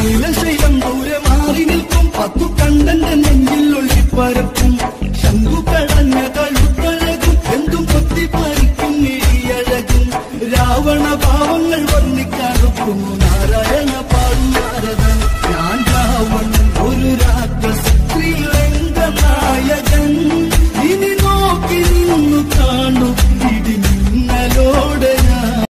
നീലശൈലം ദൂരെ മാറി നിൽക്കും പത്തു കണ്ടന്റെ നെഞ്ചിൽ ഒളിപ്പരപ്പും ശംഖു കടഞ്ഞ കഴുത്തഴകും എന്തും കൊത്തിപ്പറിക്കും ഇടിയഴകും രാവണ ഭാവങ്ങൾ വർണ്ണിക്കാറും